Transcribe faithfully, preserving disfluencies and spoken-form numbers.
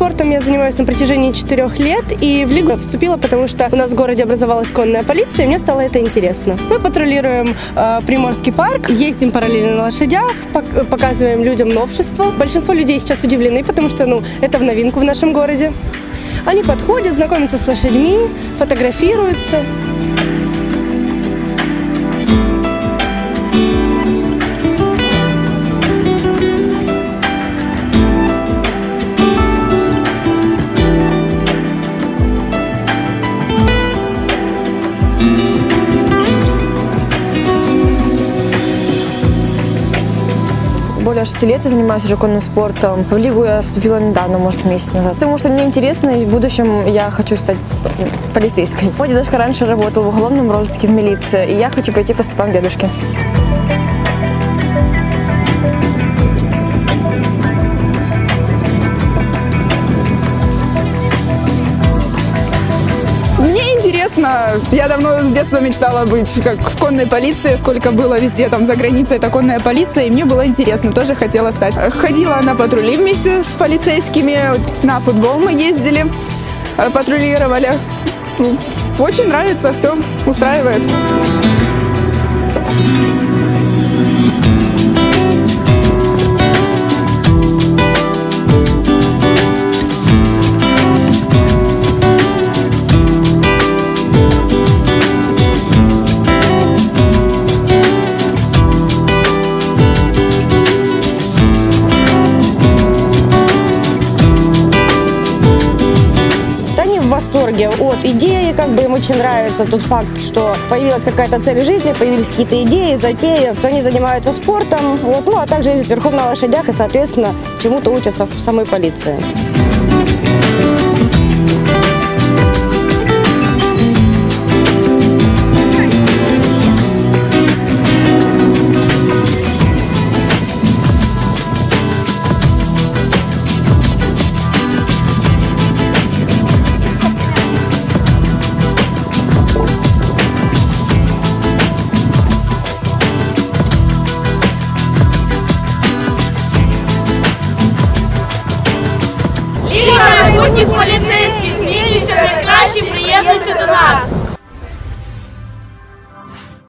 Спортом я занимаюсь на протяжении четырех лет, и в лигу я вступила, потому что у нас в городе образовалась конная полиция, и мне стало это интересно. Мы патрулируем э, Приморский парк, ездим параллельно на лошадях, показываем людям новшества. Большинство людей сейчас удивлены, потому что ну, это в новинку в нашем городе. Они подходят, знакомятся с лошадьми, фотографируются. Более шести лет я занимаюсь уже конным спортом. В лигу я вступила недавно, может, месяц назад. Потому что мне интересно, и в будущем я хочу стать полицейской. Мой дедушка раньше работал в уголовном розыске в милиции, и я хочу пойти по стопам дедушки. Интересно. Я давно с детства мечтала быть как в конной полиции, сколько было везде там за границей, это конная полиция, и мне было интересно, тоже хотела стать. Ходила на патрули вместе с полицейскими, на футбол мы ездили, патрулировали. Очень нравится, все устраивает. В восторге от идеи, как бы им очень нравится тот факт, что появилась какая-то цель в жизни, появились какие-то идеи, затеи, что они занимаются спортом, вот, ну а также ездят верхом на лошадях и, соответственно, чему-то учатся в самой полиции. Ліга майбутніх поліцейських, змінюйся найкраще, приєднуйся до нас!